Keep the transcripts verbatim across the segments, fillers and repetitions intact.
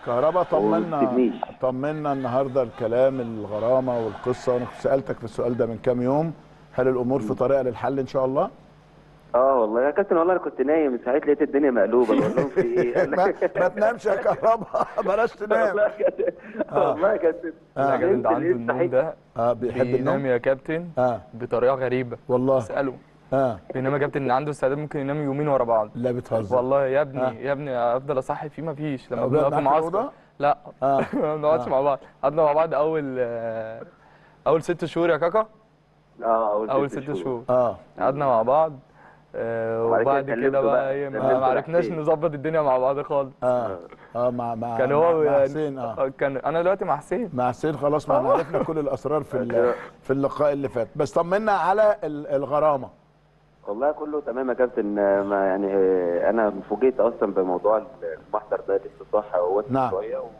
كهربا طمنا ومتسيبنيش. طمنا النهارده الكلام الغرامه والقصه، وانا كنت سالتك في السؤال ده من كام يوم. هل الامور في طريقه للحل ان شاء الله؟ اه والله يا كابتن، والله انا كنت نايم ساعات لقيت الدنيا مقلوبه، بقول لهم في ايه؟ قال ما, لك ما تنامش يا كهربا بلاش تنام. والله يا كابتن، اه والله يا كابتن لا يا كابتن، نمت ده عنده لقيت النوم صحيت. ده اه بيحب بينام النوم. يا كابتن اه بطريقه غريبه. والله. اساله. اه بينام يا كابتن ان عنده استعداد ممكن ينام يومين ورا بعض. لا بتهزر. والله يا آه. ابني يا ابني افضل اصحي فيه ما فيش لما هو بيقعد بنبقى في معاك في معسكر. الأوضة؟ لا اه ما بنقعدش اه مع بعض. قعدنا مع بعض اول آه، اول ست شهور يا كاكا. اه اول, اول ست, ست شهور اه قعدنا مع بعض. آه، وبعد كده وبعد كده سلمته بقى بقى، ايه ما ما سلمته عرفناش لحسين. نظبط الدنيا مع بعض خالص. اه اه مع مع كان مع, هو مع يعني حسين. اه آه، كان انا دلوقتي مع حسين. مع حسين خلاص، ما احنا عرفنا كل الاسرار في ال- أيوة. في اللقاء اللي فات. بس طمنا على ال- الغرامه. والله كله تمام يا كابتن. آه، ما يعني آه، انا فوجئت اصلا بموضوع المحضر ده لسه صح اهوت نعم. شويه و...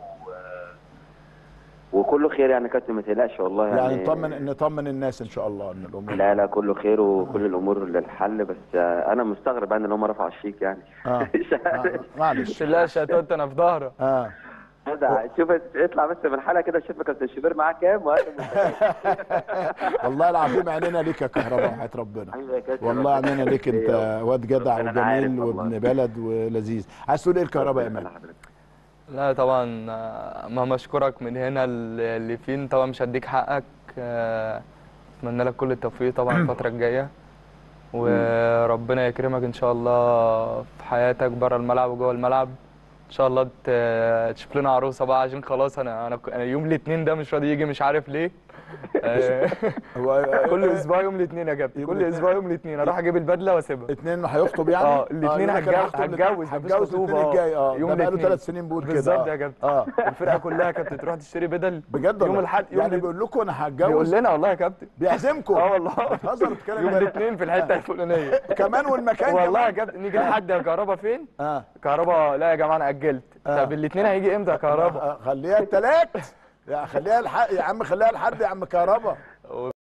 وكله خير يعني يا كابتن، ما تقلقش والله يعني, يعني نطمن نطمن الناس ان شاء الله ان الامور. لا لا كله خير وكل الامور للحل. بس آه، انا مستغرب يعني ان هم رفعوا الشيك يعني. اه, مش آه. عارف. معلش. تلاش يا توت انا في ظهرك. اه هذا شوف اطلع بس من الحلقه كده، شوف كابتن الشوبير معاه كام وهات والله العظيم عينينا ليك يا كهرباء وحياة ربنا. والله عينينا ليك، انت واد جدع وجميل وابن بلد ولذيذ. عايز تقول ايه الكهرباء يا ايمن؟ لا طبعا آه، مهما اشكرك من هنا اللي فين طبعا مش هديك حقك. آه، اتمنى لك كل التوفيق طبعا الفتره الجايه، وربنا يكرمك ان شاء الله في حياتك بره الملعب وجوه الملعب. ان شاء الله ت- تشوف لنا عروسه بقى، عشان خلاص انا انا أنا يوم الاثنين ده مش راضي يجي مش عارف ليه. آه، هو كل اسبوع يوم الاثنين يا كابتن، يوم كل الاثنين. اسبوع يوم الاثنين اروح اجيب البدله واسيبها. اتنين هيخطب يعني؟ اه الاثنين يقول لك أنا هتجوز هخطب هتجوز مفيش هتجوز خطوبه. الاثنين الجاي. اه يوم ده بقاله الاثنين ثلاث سنين بيقول كده. بالظبط آه. يا كابتن. اه الفرقه كلها كانت تروح تشتري بدل بجد يوم والله؟ الاحد. يوم يعني ال- بيقول لكم انا بيقول هتجوز؟ لنا والله يا كابتن بيعزمكم؟ اه والله بتهزر بتتكلم يوم جد؟ الاثنين في الحته الفلانيه كمان والمكان والله يا كمان؟ كابتن. نيجي لحد يا كهربا فين؟ اه كهربا لا يا جماعه انا اجلت. آه. طب الاثنين هيجي امتى يا كهربا؟ خليها التلات يا خليها الحق يا عم، خليها لحد يا عم كهربا.